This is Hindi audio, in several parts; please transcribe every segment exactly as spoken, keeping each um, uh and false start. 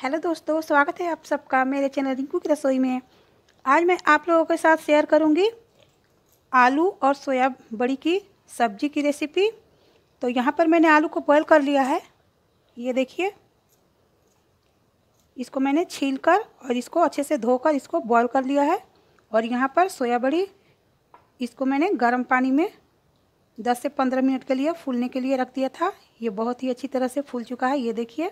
हेलो दोस्तों, स्वागत है आप सबका मेरे चैनल रिंकू की रसोई में। आज मैं आप लोगों के साथ शेयर करूंगी आलू और सोया बड़ी की सब्जी की रेसिपी। तो यहाँ पर मैंने आलू को बॉईल कर लिया है। ये देखिए, इसको मैंने छीलकर और इसको अच्छे से धोकर इसको बॉईल कर लिया है। और यहाँ पर सोया बड़ी, इसको मैंने गर्म पानी में दस से पंद्रह मिनट के लिए फूलने के लिए रख दिया था। ये बहुत ही अच्छी तरह से फूल चुका है। ये देखिए,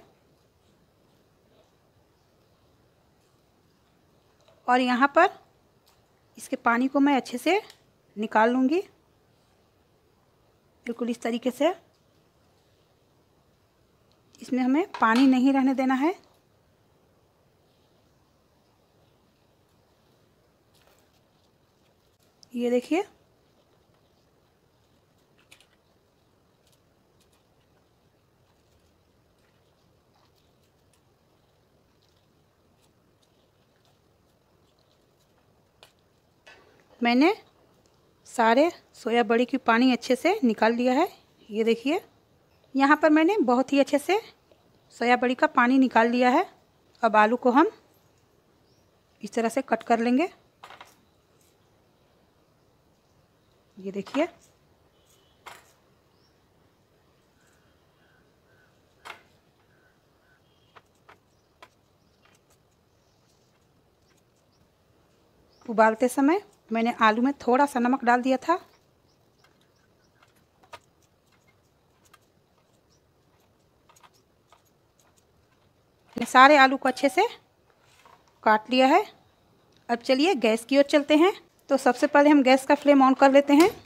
और यहाँ पर इसके पानी को मैं अच्छे से निकाल लूँगी, बिल्कुल इस तरीके से। इसमें हमें पानी नहीं रहने देना है। ये देखिए, मैंने सारे सोया बड़ी की पानी अच्छे से निकाल लिया है। ये देखिए, यहाँ पर मैंने बहुत ही अच्छे से सोया बड़ी का पानी निकाल लिया है। अब आलू को हम इस तरह से कट कर लेंगे। ये देखिए, उबालते समय मैंने आलू में थोड़ा सा नमक डाल दिया था। मैंने सारे आलू को अच्छे से काट लिया है। अब चलिए गैस की ओर चलते हैं। तो सबसे पहले हम गैस का फ्लेम ऑन कर लेते हैं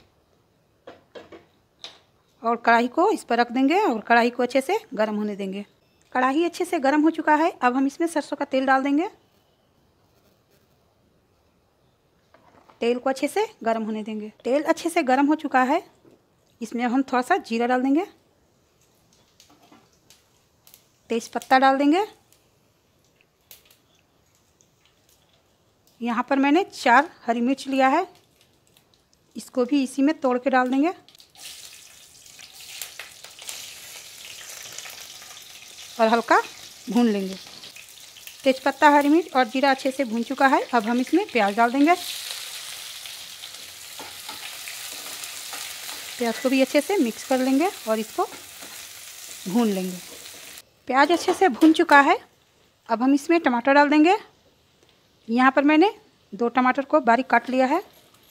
और कढ़ाई को इस पर रख देंगे और कढ़ाई को अच्छे से गर्म होने देंगे। कढ़ाई अच्छे से गर्म हो चुका है। अब हम इसमें सरसों का तेल डाल देंगे। तेल को अच्छे से गर्म होने देंगे। तेल अच्छे से गर्म हो चुका है। इसमें हम थोड़ा सा जीरा डाल देंगे, तेज पत्ता डाल देंगे। यहाँ पर मैंने चार हरी मिर्च लिया है, इसको भी इसी में तोड़ के डाल देंगे। और हल्का भून लेंगे। तेजपत्ता, हरी मिर्च और जीरा अच्छे से भून चुका है। अब हम इसमें प्याज डाल देंगे। प्याज को भी अच्छे से मिक्स कर लेंगे और इसको भून लेंगे। प्याज अच्छे से भून चुका है। अब हम इसमें टमाटर डाल देंगे। यहाँ पर मैंने दो टमाटर को बारीक काट लिया है।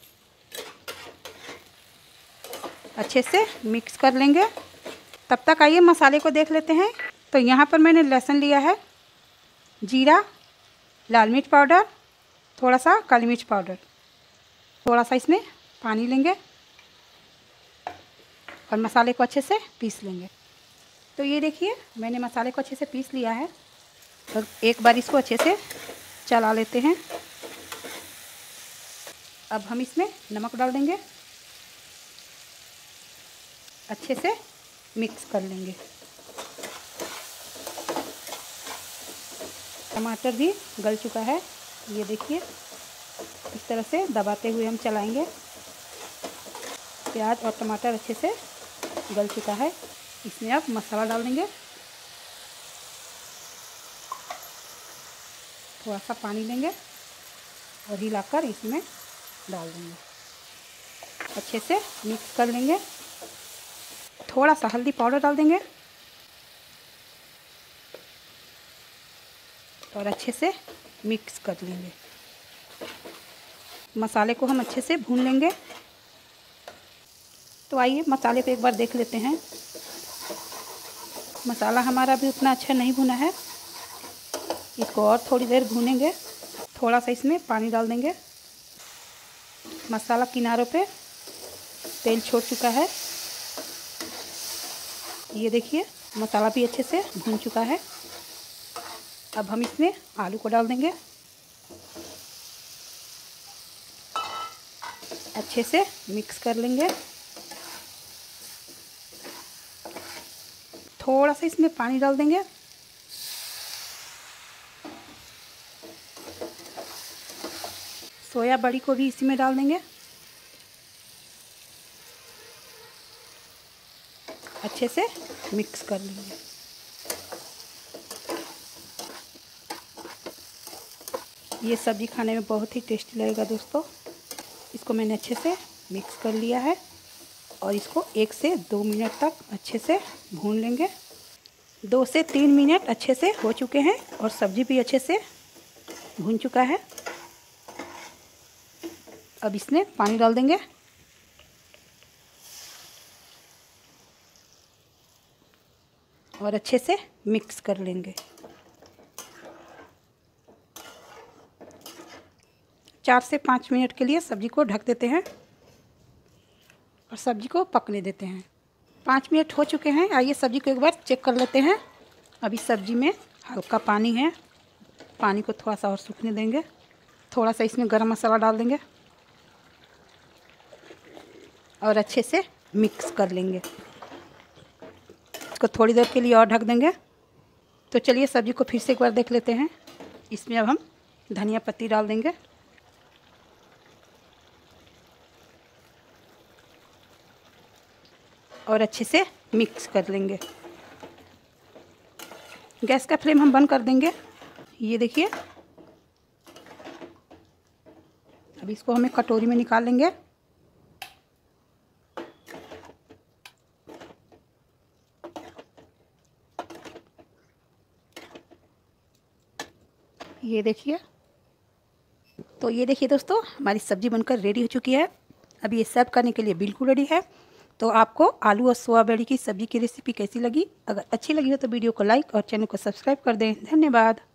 अच्छे से मिक्स कर लेंगे। तब तक आइए मसाले को देख लेते हैं। तो यहाँ पर मैंने लहसुन लिया है, जीरा, लाल मिर्च पाउडर, थोड़ा सा काली मिर्च पाउडर, थोड़ा सा इसमें पानी लेंगे और मसाले को अच्छे से पीस लेंगे। तो ये देखिए, मैंने मसाले को अच्छे से पीस लिया है। तो एक बार इसको अच्छे से चला लेते हैं। अब हम इसमें नमक डाल देंगे, अच्छे से मिक्स कर लेंगे। टमाटर भी गल चुका है। ये देखिए, इस तरह से दबाते हुए हम चलाएंगे। प्याज और टमाटर अच्छे से गल चुका है। इसमें अब मसाला डाल देंगे। थोड़ा सा पानी लेंगे और हिलाकर इसमें डाल देंगे। अच्छे से मिक्स कर लेंगे। थोड़ा सा हल्दी पाउडर डाल देंगे और अच्छे से मिक्स कर लेंगे। मसाले को हम अच्छे से भून लेंगे। तो आइए मसाले को एक बार देख लेते हैं। मसाला हमारा भी उतना अच्छा नहीं भुना है। इसको और थोड़ी देर भूनेंगे। थोड़ा सा इसमें पानी डाल देंगे। मसाला किनारों पे तेल छोड़ चुका है। ये देखिए, मसाला भी अच्छे से भून चुका है। अब हम इसमें आलू को डाल देंगे। अच्छे से मिक्स कर लेंगे। थोड़ा सा इसमें पानी डाल देंगे। सोया बड़ी को भी इसी में डाल देंगे। अच्छे से मिक्स कर लेंगे। ये सब्ज़ी खाने में बहुत ही टेस्टी लगेगा दोस्तों। इसको मैंने अच्छे से मिक्स कर लिया है और इसको एक से दो मिनट तक अच्छे से भून लेंगे। दो से तीन मिनट अच्छे से हो चुके हैं और सब्ज़ी भी अच्छे से भून चुका है। अब इसमें पानी डाल देंगे और अच्छे से मिक्स कर लेंगे। चार से पाँच मिनट के लिए सब्ज़ी को ढक देते हैं और सब्ज़ी को पकने देते हैं। पाँच मिनट हो चुके हैं। आइए सब्ज़ी को एक बार चेक कर लेते हैं। अभी सब्ज़ी में हल्का पानी है, पानी को थोड़ा सा और सूखने देंगे। थोड़ा सा इसमें गरम मसाला डाल देंगे और अच्छे से मिक्स कर लेंगे। इसको थोड़ी देर के लिए और ढक देंगे। तो चलिए सब्ज़ी को फिर से एक बार देख लेते हैं। इसमें अब हम धनिया पत्ती डाल देंगे और अच्छे से मिक्स कर लेंगे। गैस का फ्लेम हम बंद कर देंगे। ये देखिए, अब इसको हमें कटोरी में निकाल लेंगे। ये देखिए, तो ये देखिए दोस्तों, हमारी सब्ज़ी बनकर रेडी हो चुकी है। अब ये सर्व करने के लिए बिल्कुल रेडी है। तो आपको आलू और सोयाबड़ी की सब्ज़ी की रेसिपी कैसी लगी? अगर अच्छी लगी हो तो वीडियो को लाइक और चैनल को सब्सक्राइब कर दें। धन्यवाद।